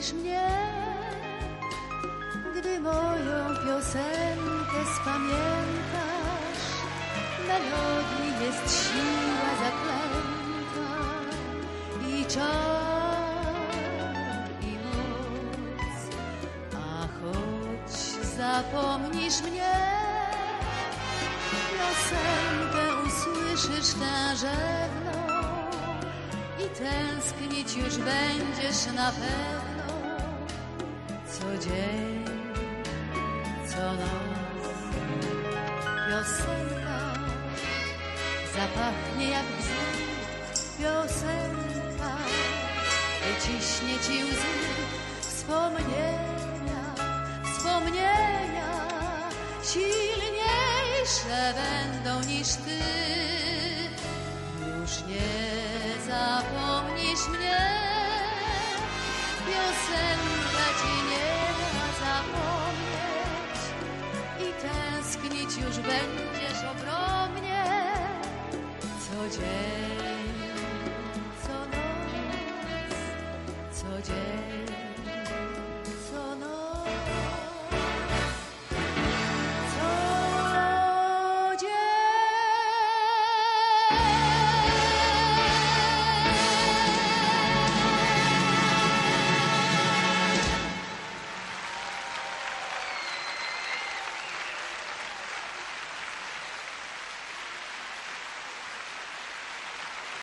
zapomnisz mnie, gdy moją piosenkę spamiętasz. Melodii jest siła zaklęta i czar i moc. A choć zapomnisz mnie, piosenkę usłyszysz tężebną i tęsknić już będziesz na pewno. Co dzień, co noc piosenka zapachnie jak bzy. Piosenka wyciśnie ci łzy. Wspomnienia, wspomnienia silniejsze będą niż ty. Już nie zapomnisz mnie, piosenka ci nie da zapomnieć i tęsknić już będziesz ogromnie. Co dzień